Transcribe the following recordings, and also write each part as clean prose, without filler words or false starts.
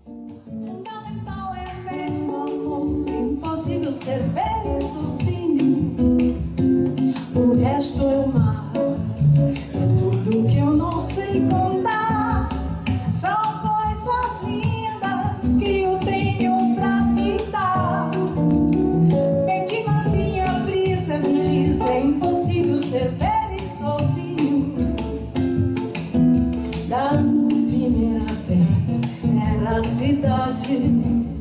Fundamental é mesmo amor, impossível ser feliz sozinho. O resto é o mar, é tudo que eu não sei contar. São coisas lindas que eu tenho pra te dar. Vem de mansinha, a brisa me diz, é impossível ser feliz sozinho. Da primeira vez era a cidade,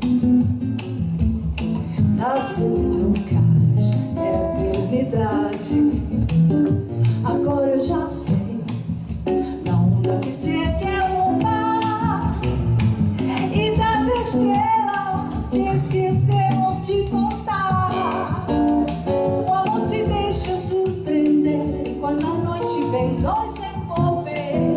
na segunda caixa é eternidade. Agora eu já sei da onda que se quer lutar e das estrelas que esquecemos de contar. O amor se deixa surpreender e quando a noite vem nós envolver.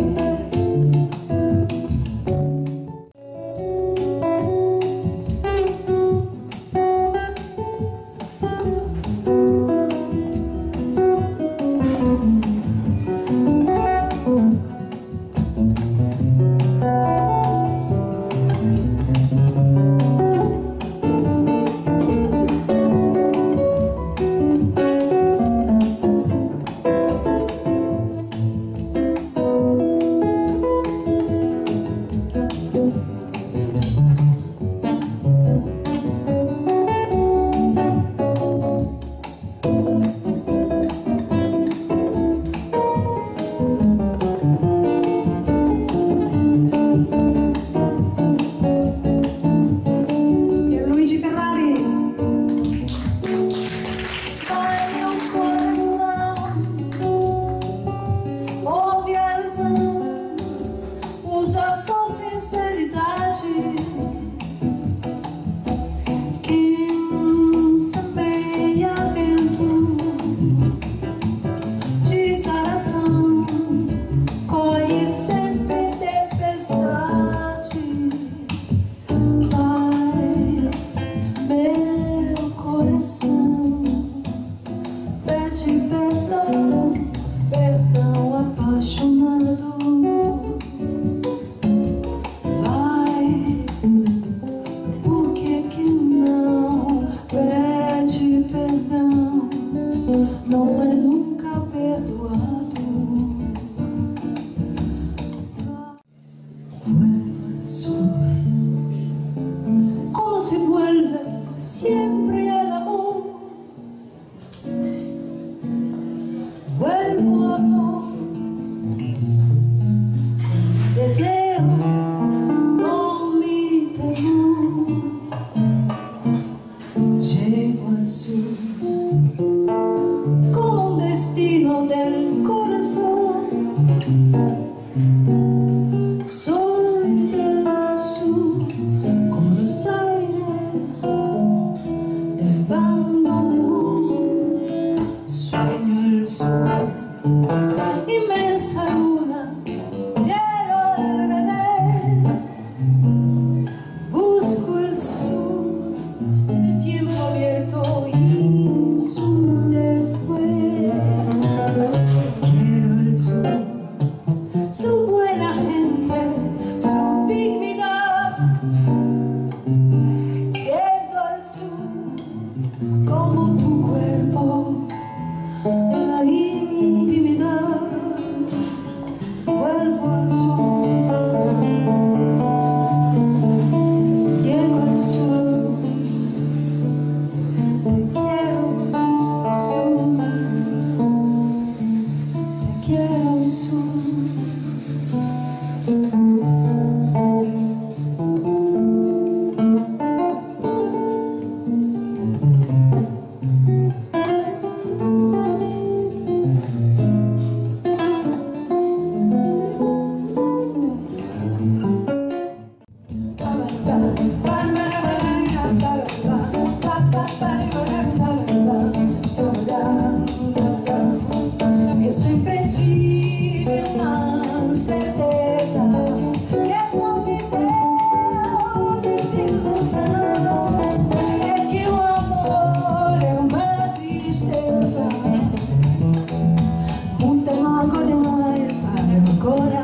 Usa só sinceridade. Quem semeia vento de saração colhe sempre tempestade. Vai, meu coração, pede perdão, perdão apaixonado. Não é nunca perdoado. Vuelvo al sur, como se vuelve siempre al amor. Vuelvo a vos, deseo con mi temor. Llego al sur como un destino del corazón. Soy del sur, como los aires del bandoneón. Sueño el sur, inmensa luna, cielo al revés. Busco el sur, el tiempo abierto y un sur después. Quiero el sur, su buena gente, su dignidad. Siento el sur como tu cuerpo en la intimidad. Vuelvo al sur, llego al sur. Te quiero sur, te quiero sur. Eu sempre tive uma certeza que essa vida é desilusão. É que o amor é uma tristeza, muita mágoa demais para o coração.